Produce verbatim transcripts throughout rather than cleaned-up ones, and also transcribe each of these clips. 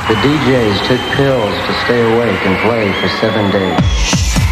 The D Js took pills to stay awake and play for seven days.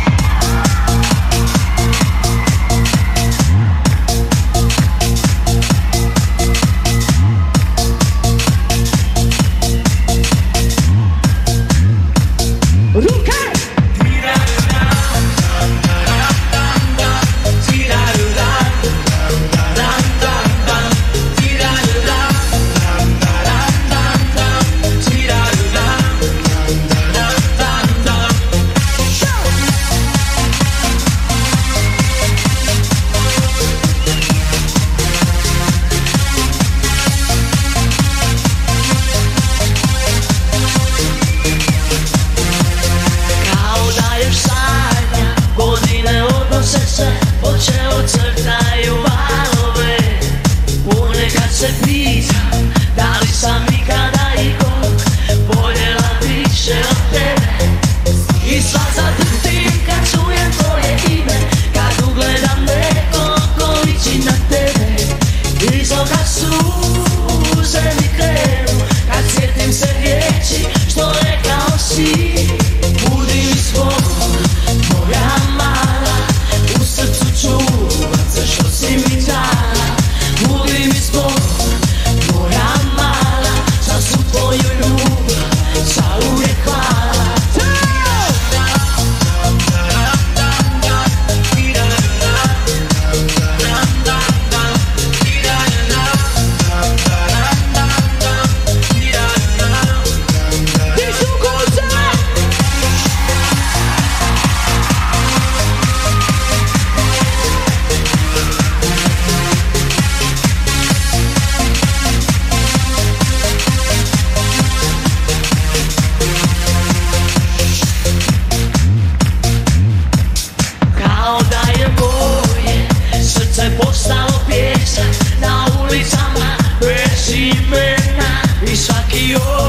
Počeo crtaju valove, ponekad se pitam da li sam ikada ikog voljela više od tebe. I sva zadrtim kad čujem tvoje ime, kad ugledam nekog ko liči na tebe. Iz oka suze mi krenu kad sjetim se riječi što rekao si. Budi mi svog, moja mala, u srcu čuvam se što si mi dala. Budi mi zbog, moja mala, za svu tvoju ljubav, zauvijek hvala. Postalo pjesak na ulicama bez imena i svaki